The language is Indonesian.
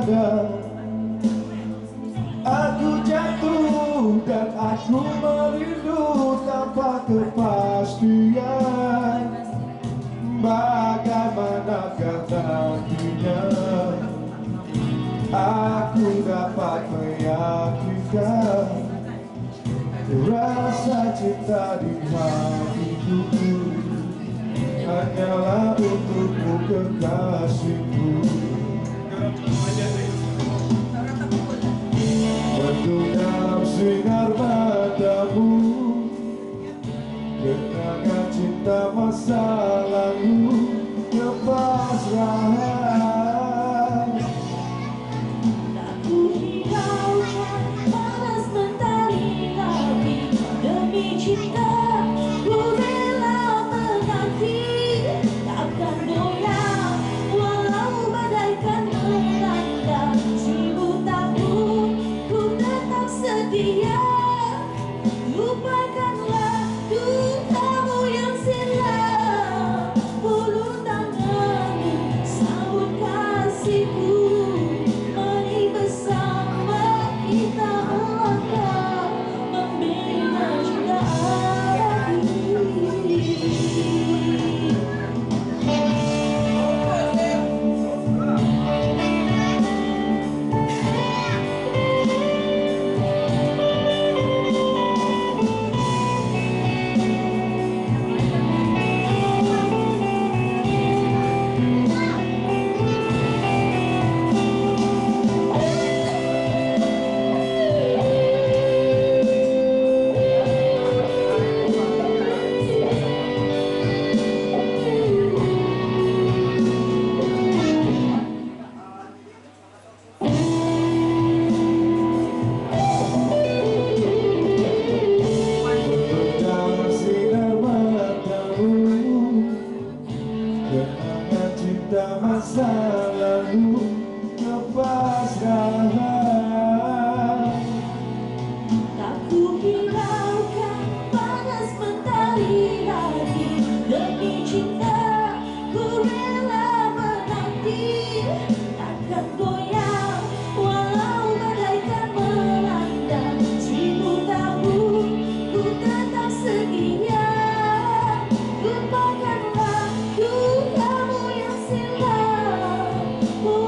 ada. Aku jatuh dan aku merindu tanpa kepastian. Bagaimanakah nantinya aku dapat meyakinkan rasa cinta di hatiku hanyalah untukmu kekasihku. Mendung sinar matamu, kenangan cinta masa lalu, kepasrahan. Tak ku hiraukan panas mentari lagi, demi cinta ku rela menanti. Takkan goyah walau bagaikan melanda, sibuk takut ku tetap setia. Lupakanlah dukamu yang silam, ulur tanganmu sambut kasihku. Mari bersama kita melangkah membina cinta abadi. Kenangan cinta masa lalu, kepasrahan. Tak ku hiraukan panas mentari lagi, demi cinta ku rela menanti. Takkan goyah walau bagaikan melanda, sibuk tahun ku tetap setia. Lupakanlah dukamu yang silam,